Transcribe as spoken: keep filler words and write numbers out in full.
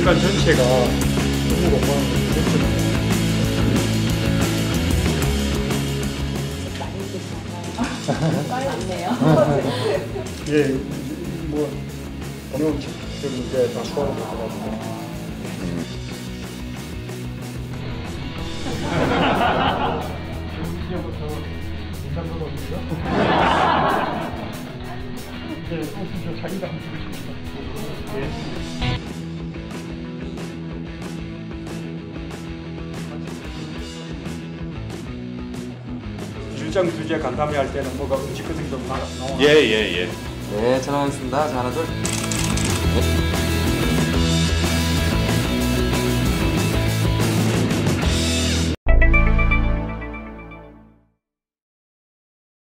공간 전체가 너무 공간을 됐거든요. 많네요. 예, 뭐 공용 저기 이제 다 소화를 해가지고. 이제부터 인간도로입니다. 이제 저 자기가 한번 주고 싶습니다. 예. 일정 주제 간담회 할 때는 뭐가 음식 같은 게 좀 나와. 예, 예, 예. 네, 촬영하겠습니다. 자, 하나, 둘. 네.